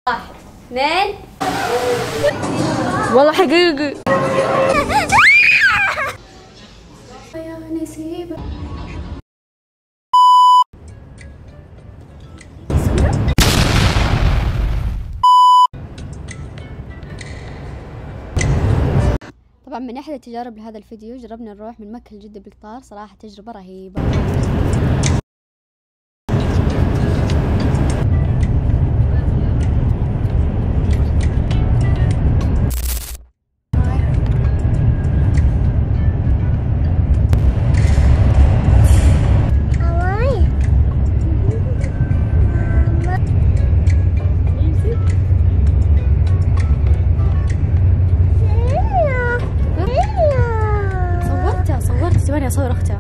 1 2 والله حقيقي يا نسيبة. طبعا من احدى التجارب لهذا الفيديو جربنا نروح من مكة لجدة بالقطار، صراحة تجربة رهيبة. ثواني اصور اختها.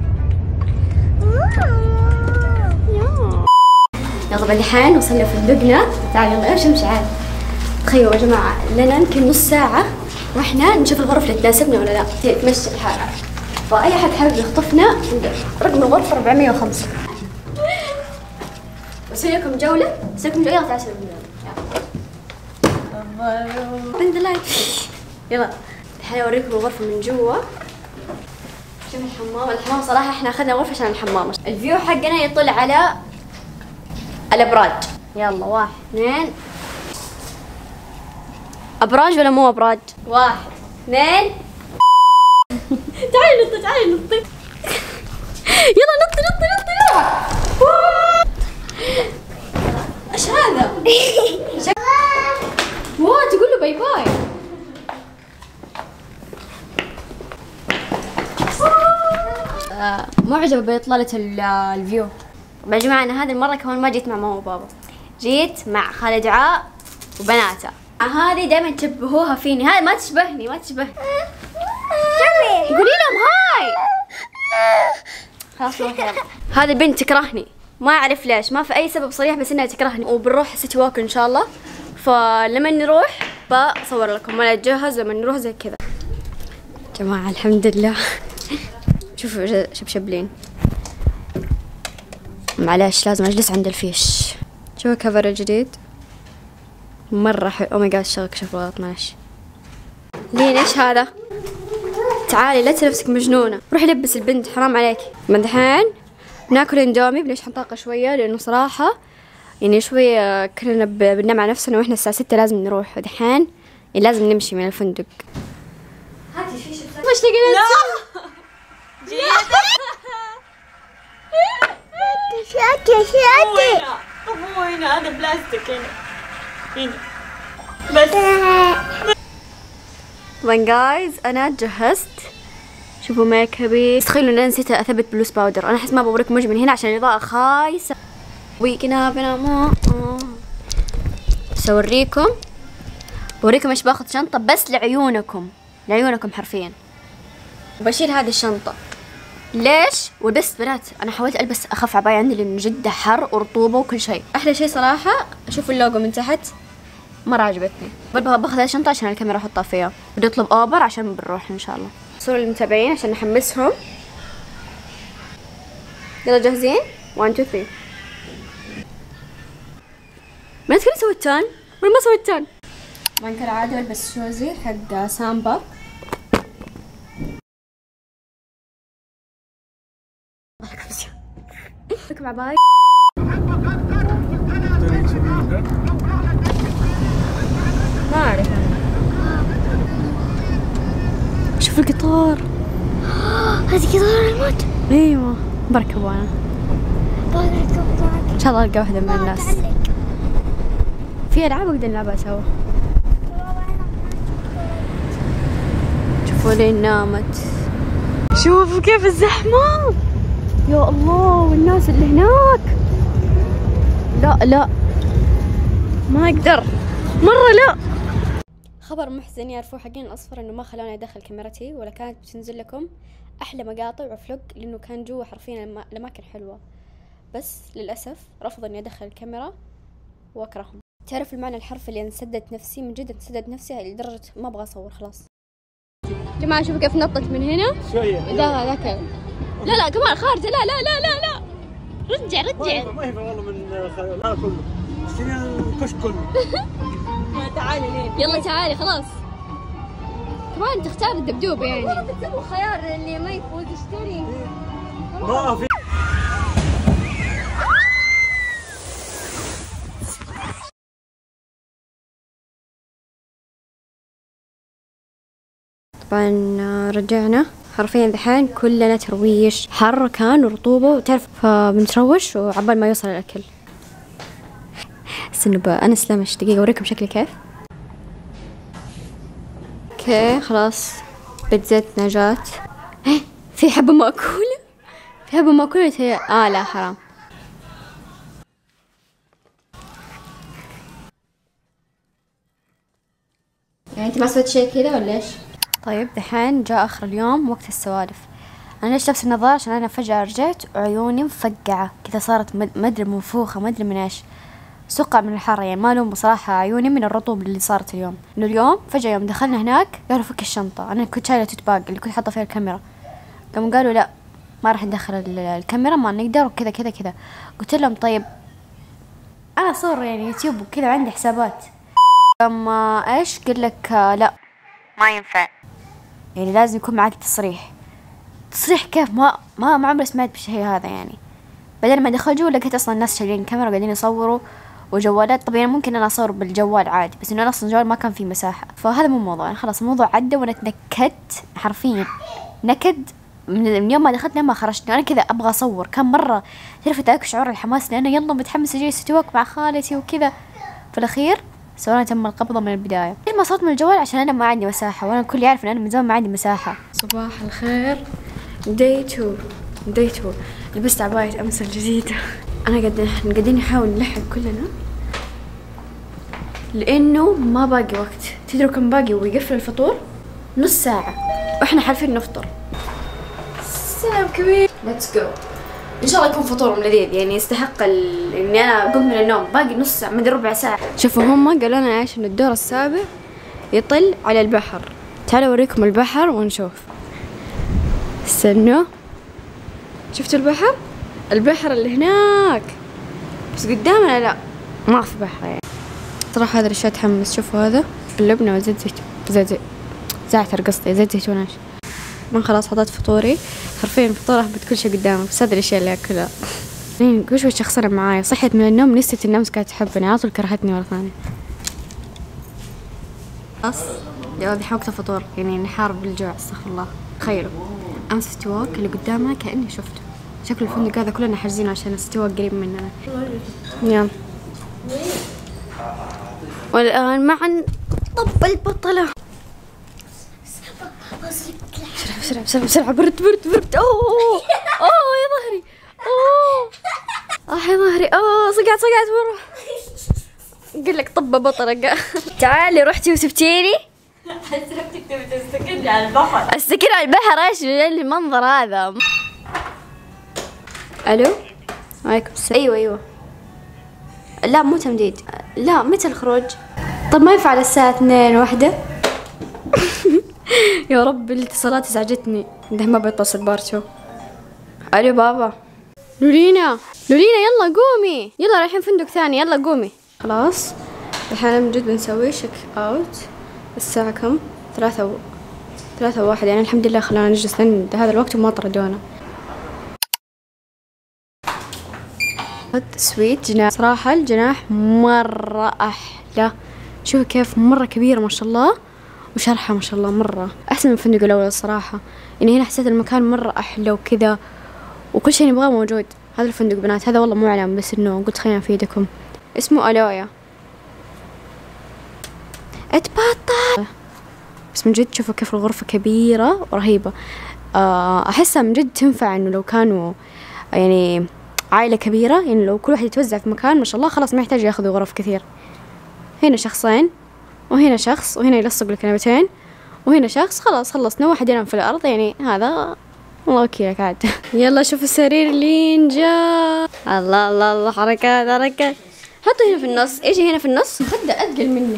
يلا بعد الحين وصلنا فندقنا. تعالوا يلا امشي عاد. تخيلوا يا جماعه لنا يمكن نص ساعه واحنا نشوف الغرف اللي تناسبنا ولا لا، تمشي الحال. فاي احد حابب يخطفنا رقم الغرفه 405. بسوي لكم جوله، بسوي لكم جوله 11 بند لايت. يلا الحين اوريكم الغرفه من جوا. شوف الحمام صراحة احنا اخذنا غرفة عشان الحمام. الفيو حقنا يطل على الابراج. يلا 1 2 ابراج ولا مو ابراج؟ 1 2 تعالي نطي تعالي نطي. يلا نطي نطي نطي. ايش هذا؟ واو تقول له باي باي. معجبة بإطلالة الفيو. طبعا يا جماعة أنا هذه المرة كمان ما جيت مع ماما وبابا، جيت مع خالة دعاء وبناتها. هذه دائما تشبهوها فيني، هذه ما تشبهني ما تشبهني. قولي لهم هاي. خلاص روحي يلا. هذه البنت تكرهني ما أعرف ليش، ما في أي سبب صريح بس إنها تكرهني. وبنروح سيتي ووك إن شاء الله، فلما نروح بصور لكم وأنا أتجهز لما نروح زي كذا. جماعة الحمد لله شوفوا شبشبلين. معلش لازم اجلس عند الفيش. شوفوا الكفر الجديد مرة حلو. او ماي جاد شغلك شوف غلط ماشي. لين ايش هذا؟ تعالي لا تنفسك مجنونة، روحي لبس البنت حرام عليك. من دحين بناكل اندومي بليش حنطاقة شوية لانه صراحة يعني شوية كنا بننام على نفسنا واحنا الساعة 6 لازم نروح، ودحين يعني لازم نمشي من الفندق. هاتي فيش مش تقدر شاتي مو هنا، هذا بلاستيك هنا بس. طبعا جايز انا جهزت. شوفوا ميك ابي. تخيلوا ان انا نسيت اثبت بلوس باودر. انا احس ما بوريكم وجهي من هنا عشان الاضاءة خايسة. ويكنا بنا ما بوريكم ايش باخذ شنطة بس لعيونكم، لعيونكم حرفيا. وبشيل هذه الشنطة ليش؟ ولبست بنات انا حاولت البس اخف عباية عندي لانه جدا حر ورطوبة وكل شيء. احلى شيء صراحة شوفوا اللوجو من تحت مرة عجبتني. باخذ الشنطة عشان الكاميرا احطها فيها. بدي اطلب اوبر عشان بنروح ان شاء الله. صوروا للمتابعين عشان نحمسهم. يلا جاهزين؟ 1 2 3. ما تكوني سويت تان ولا ما سويت تان؟ طبعا كالعادة البس شوزي حق سامبا. لكم عباية. ما أعرف أنا. شوف القطار. هذه قطار الموت. أيوة بركب أنا. إن شاء الله ألقى واحدة من الناس. في ألعاب أقدر نلعبها سوا. شوفوا لين نامت. شوفوا كيف الزحمة يا الله، والناس اللي هناك. لا ما اقدر مرة لا. خبر محزن يا رفوع حقين الاصفر انه ما خلوني ادخل كاميرتي ولا كانت بتنزل لكم احلى مقاطع وفلوق لانه كان جوا حرفيا الاماكن حلوة، بس للاسف رفضوا اني ادخل الكاميرا واكرههم. تعرف المعنى الحرفي اللي انسدت نفسي من جد، انسدت نفسي لدرجة ما ابغى اصور خلاص. جماعة شوفوا كيف نطت من هنا شوية. ذاك لا كمان خارجة. لا رجع ما هي والله من هذا كله. اشتري الكشك كله. تعالي لين. يلا تعالي خلاص. كمان تختار الدبدوب يعني. بتسوي خيار اللي ما يفوز يشتري. ما في. طبعا رجعنا حرفيا دحين كلنا ترويش، حر كان ورطوبة وتعرف، فبنتروش وعبال ما يوصل الأكل. استنوا بقى أنا سلمش دقيقة أوريكم شكلي كيف. اوكي خلاص بيتزتنا جات. في حبة مأكولة، في حبة مأكولة هي لا حرام. يعني انت ما سويت شيء كذا ولا ايش؟ طيب دحين جاء اخر اليوم وقت السوالف. انا ليش لابس النظارة؟ عشان انا فجأة رجعت وعيوني مفقعة كذا، صارت ما ادري منفوخة ما ادري من ايش، سقع من الحر يعني. ما لهم بصراحة عيوني من الرطوبة اللي صارت اليوم. انه اليوم فجأة يوم دخلنا هناك قالوا فك الشنطة. انا كنت شايلة توت باج اللي كنت حاطة فيها الكاميرا، قاموا قالوا لا ما راح ندخل الكاميرا ما نقدر وكذا كذا كذا. قلت لهم طيب انا صور يعني يوتيوب وكذا عندي حسابات. اما ايش قال لك لا ما ينفع، يعني لازم يكون معك تصريح. تصريح كيف؟ ما عمري سمعت بالشيء هذا يعني. بعدين ما دخل جوا لقيت اصلا الناس شايلين كاميرا وقاعدين يصوروا وجوالات. طبعا ممكن انا اصور بالجوال عادي، بس انه انا اصلا الجوال ما كان فيه مساحه، فهذا مو موضوع. يعني خلاص الموضوع عدى وانا تنكدت حرفيا نكد من يوم ما دخلت لما خرجت. انا كذا ابغى اصور، كان مره تعرف ذاك شعور الحماس لانه يلا متحمسه اجي ستوك مع خالتي وكذا. في الاخير سوينا تم القبضه من البدايه. ما صرت من الجوال عشان انا ما عندي مساحه، وانا الكل يعرف ان انا من زمان ما عندي مساحه. صباح الخير. داي 2 لبست عباية أمس الجديدة. أنا قاعدين نحاول نلحق كلنا لأنه ما باقي وقت. تدروا كم باقي ويقفل الفطور؟ نص ساعة وإحنا حالفين نفطر. سلام كبير. ليتس جو. إن شاء الله يكون فطورهم لذيذ يعني يستحق إني أنا أقوم من النوم. باقي نص ساعة مدري ربع ساعة. شوفوا هم قالوا لنا إيش إن الدور السابع يطل على البحر. تعالوا أوريكم البحر ونشوف. استنوا شفتوا البحر؟ البحر اللي هناك بس قدامنا لا ما في بحر يعني. صراحة هذا الشيء تحمس. شوفوا هذا اللبنة وزيت زيتون زعتر قصدي زيت زيتون. ما خلاص حطيت فطوري حرفيا الفطور أهبط كل شيء قدامي بس هذا الأشياء اللي أكلها. كل شوي شخصنا معايا. صحيت من النوم نسيت النمس كانت تحبني على طول كرهتني مرة ثانية. خلاص جوابي وقت الفطور يعني نحارب بالجوع استغفر الله. تخيلوا أمس ستواك اللي قدامنا كأني شفته. شكل الفندق هذا كلنا حاجزينه عشان ستواك قريب مننا. يلا والآن معا طب البطلة. بسرعة برد أوه يا ظهري يا ظهري صقعت مرة. قل لك طب بطلة. تعالي رحتي وسبتيني. حسبتك تبي تستكني على البحر. استكن على البحر ايش المنظر هذا؟ الو عليكم السلام. ايوه لا مو تمديد. لا متى الخروج؟ طب ما ينفع على الساعة 2 1. يا رب الاتصالات ازعجتني. ده ما بيتصل بارتو. الو بابا. لولينا يلا قومي يلا رايحين فندق ثاني يلا قومي. خلاص الحين من جد بنسوي شك اوت. الساعة كم؟ 3:01 يعني الحمد لله خلانا نجلس لين هذا الوقت وما طردونا. سويت جناح صراحة الجناح مرة أحلى. شوفوا كيف مرة كبيرة ما شاء الله وشرحة ما شاء الله مرة أحسن من الفندق الأول الصراحة. يعني هنا حسيت المكان مرة أحلى وكذا وكل شيء نبغاه موجود. هذا الفندق بنات هذا والله مو علم بس إنه قلت خلينا أفيدكم. اسمه ألويا اتبطل. بس من جد شوفوا كيف الغرفة كبيرة ورهيبة. أحسها من جد تنفع إنه لو كانوا يعني عائلة كبيرة يعني لو كل واحد يتوزع في مكان ما شاء الله خلاص ما يحتاج ياخذوا غرف كثير. هنا شخصين وهنا شخص وهنا يلصق الكنبتين وهنا شخص خلاص خلصنا. واحد ينام في الأرض يعني هذا الله وكيلك عاد. يلا شوف السرير اللي جاء. الله حركات. حطوا هنا في النص. ايش هنا في النص؟ مخدة أثقل مني.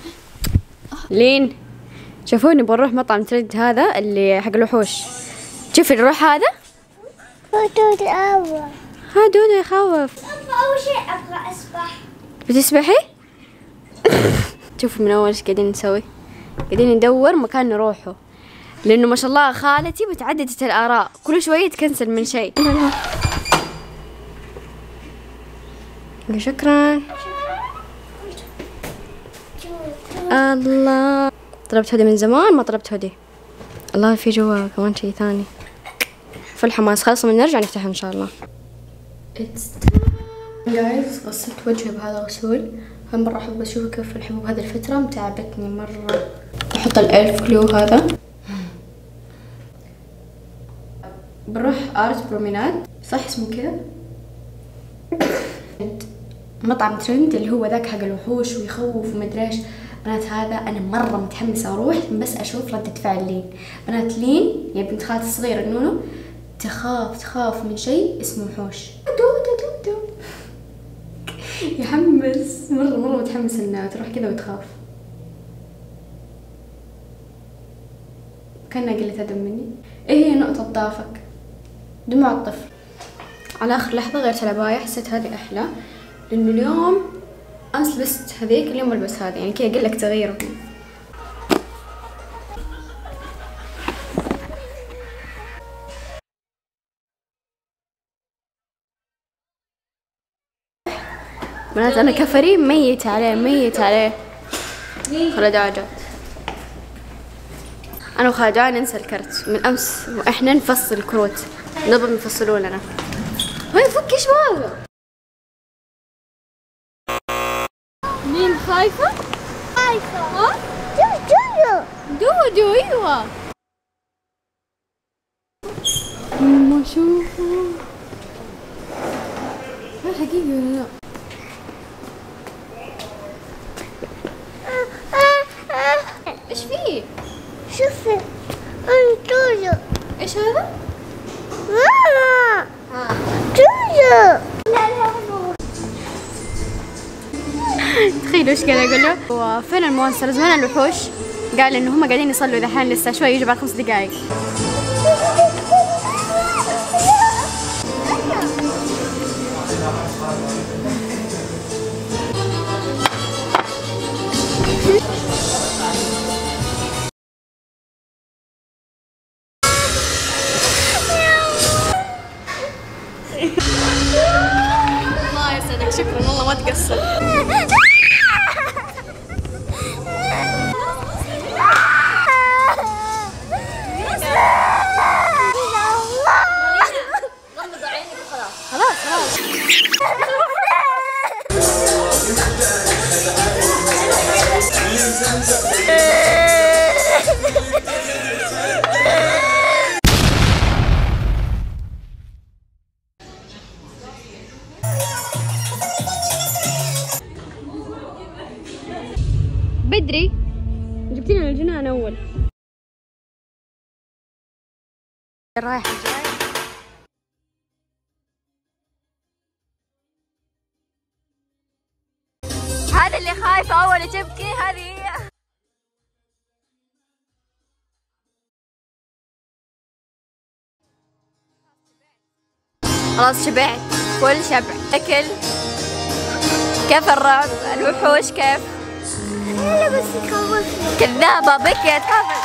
لين شافوني بنروح مطعم تريد هذا اللي حق الوحوش. شوفي الروح هذا. دودو أول. ها دودو يخوف. أول شيء أبغى أسبح. بتسبحي؟ شوفوا من أول إيش قاعدين نسوي. قاعدين ندور مكان نروحه، لأنه ما شاء الله خالتي متعددة الآراء، كل شوية تكنسل من شيء. شكرا. الله، طلبت هدي من زمان ما طلبت هدي. الله، في جوا كمان شيء ثاني. في الحماس، خلاص من نرجع نفتحها إن شاء الله. جايز غسلت وجهي بهذا الغسول. مرة أحب أشوف كيف الحبوب هذه الفترة متعبتني مرة. أحط الألف كلو هذا. بروح آرت بروميناد، صح اسمه كذا؟ مطعم ترند اللي هو ذاك حق الوحوش ويخوف ومدري ايش. بنات هذا أنا مرة متحمسة أروح بس أشوف ردة فعل لين. بنات لين يا بنت خالتي الصغيرة النونو تخاف من شيء اسمه وحوش. دو يحمس مرة متحمسة إنها تروح كذا وتخاف. كأنها قلة أدب مني. إيه هي نقطة ضعفك؟ دموع الطفل. على آخر لحظة غيرت العباية، حسيت هذه أحلى، لأنه اليوم أمس لبست هذيك، اليوم ألبس هذه، يعني كذا أقول لك تغيير. بنات أنا كفري ميت عليه. خالد عجب. أنا وخالد ننسى الكرت من أمس، وإحنا نفصل الكروت، نبغى يفصلوا لنا. هاي فك إيش هذا؟ مين خايفة؟ ها؟ دودو أيوة. ما شوفوا. هاي حقيقي ولا لا؟ ايش فيه؟ شوفي دودو. ايش هذا؟ ماما. دودو. تخيلوا ايش قاعد اقول له؟ وفين المونستر؟ زمان الوحوش قال انه هم قاعدين يصلوا دحين لسه شوي، يجوا بعد 5 دقائق. الله يسعدك، شكرا والله ما تقصر. خلاص بدري جبتينا الجنان أول. رايحة هذا اللي خايفة أول تبكي، هذه هي. خلاص شبعت، كل شبع أكل. كيف الرعب؟ الوحوش كيف؟ لا بس يخوفني. كذابة بكت خافت.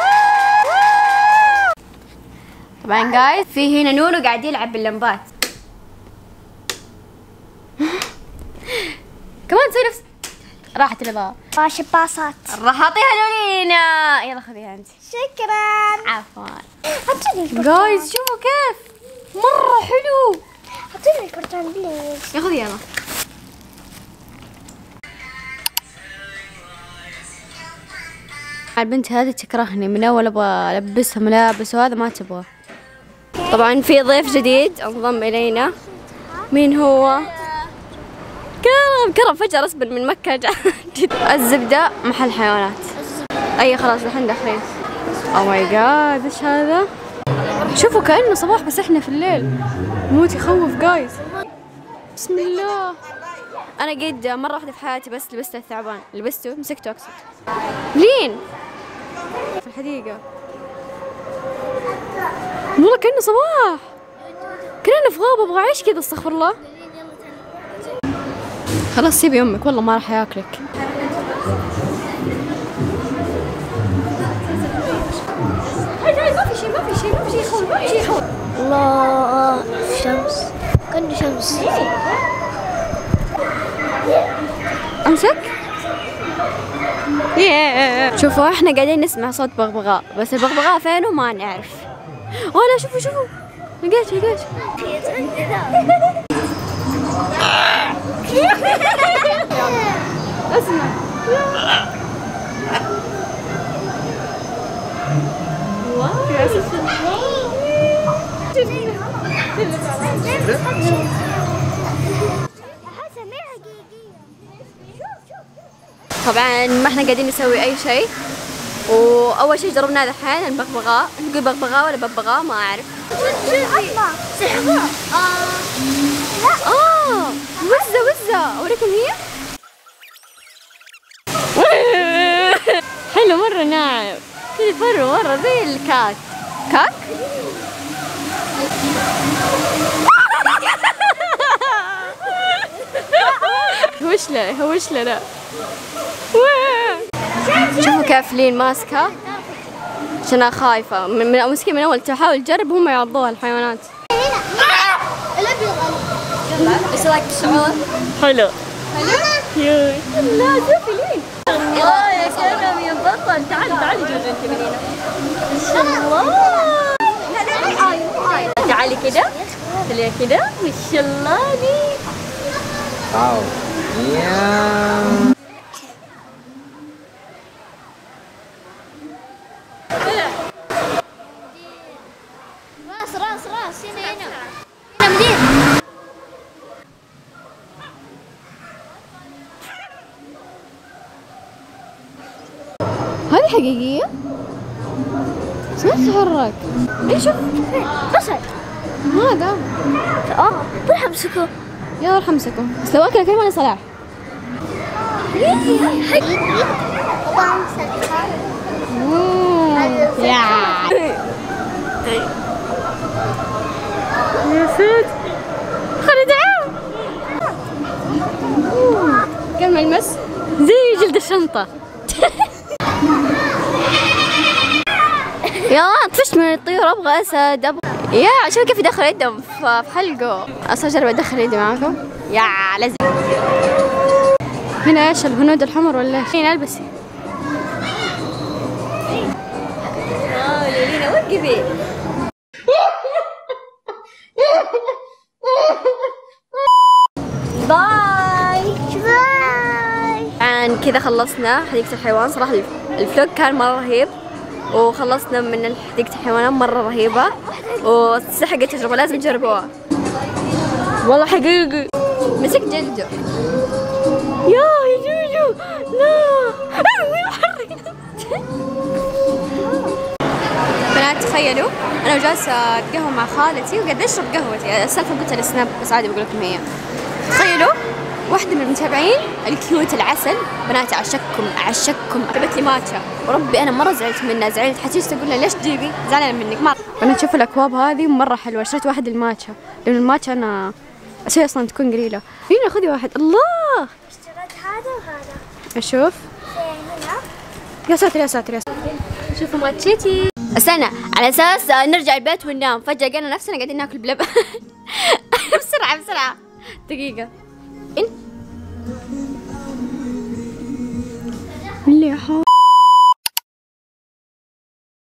طبعا جايز في هنا نونو قاعد يلعب باللمبات. كمان تسوي نفس راحت الإضاءة. شباصات. راح أعطيها لولينا. يلا خذيها أنت. شكرا. عفوا. أعطيني الكرتون. جايز شوفوا كيف مرة حلو. أعطيني الكرتون بليز. ياخذ يلا. البنت هذه تكرهني من أول، أبغى ألبسها ملابس وهذا ما تبغى. طبعا في ضيف جديد انضم إلينا. مين هو؟ كرم فجأة رسبن من مكة جاء. الزبدة محل حيوانات. أي خلاص الحين داخلين. أو ماي جاد إيش هذا؟ شوفوا كأنه صباح بس إحنا في الليل. موت يخوف جايز. بسم الله. أنا قد مرة واحدة في حياتي بس لبست الثعبان، لبسته مسكته أقصد. لين في الحديقة. والله كأنه صباح، كأنه في غابة. ابغى اعيش كذا، استغفر الله. خلاص سيبي امك، والله ما راح ياكلك. ما في شيء يخوف. الله، شمس، كأنه شمس. امسك. شوفوا احنا قاعدين نسمع صوت بغبغاء، بس البغبغاء فينه ما نعرف. لا شوفوا لقيت. اسمع. طبعا ما احنا قاعدين نسوي اي شيء، واول شيء جربناه دحين البغبغاء. نقول بغبغاء ولا ببغاء ما اعرف. وزة اوريكم هي. حلو مرة ناعم كذا، مرة زي الكاك. كاك؟ هوش لنا. شوفوا كيف لين ماسكة عشان أنا خايفة من أول تحاول تجرب هم يعضوها الحيوانات. ايش رايك بالشعور؟ حلو. لا شوفي لين. يا كرم يا بطل، تعالي جوز انت من هنا. ما شاء الله. تعالي كده، خليها كده. ما شاء الله لي. واو. يا راس هنا مدير. هذه حقيقية؟ بس ما تتحرك. ايش شوف أسد. هذا. روح امسكه. يلا روح امسكه، بس لو اكلك كمان صلاح. يا سيد خالد عام. كم المس زي جلد الشنطة. يا طفشت من الطيور، ابغى اسد، ابغى يا عشان كيف يدخل يده في حلقه. اصلا اجرب ادخل يدي معاكم. يا لازم. هنا ايش الهنود الحمر ولا ايش؟ هنا البسي. ليلينا وقفي. باي. الآن كذا خلصنا حديقة الحيوان. صراحة الفلوج كان مرة رهيب، وخلصنا من حديقة الحيوان مرة رهيبة، وتستحق التجربة، لازم تجربوها والله حقيقي. مسك جلده. يا جوجو لا. بنات تخيلوا انا جالسة اتقهوى مع خالتي وقاعد اشرب قهوتي. السالفة قلت السناب بس عادي بقول لكم هي. تخيلوا واحدة من المتابعين الكيوت العسل، بنات اعشقكم جابت لي ماتشا، وربي انا مرة زعلت منها، حتيجي تقول لها ليش تجيبي؟ زعلانة منك مرة. بنات شوفوا الاكواب هذه مرة حلوة. اشتريت واحد الماتشا لأن الماتشا انا اسوي اصلا تكون قليلة. هنا خذي واحد. الله اشتريت هذا وهذا. اشوف. هنا. يا ساتر. شوفوا ماتشتي. استنى على اساس نرجع البيت وننام، فجأة لقينا نفسنا قاعدين ناكل بلبن. بسرعة دقيقة.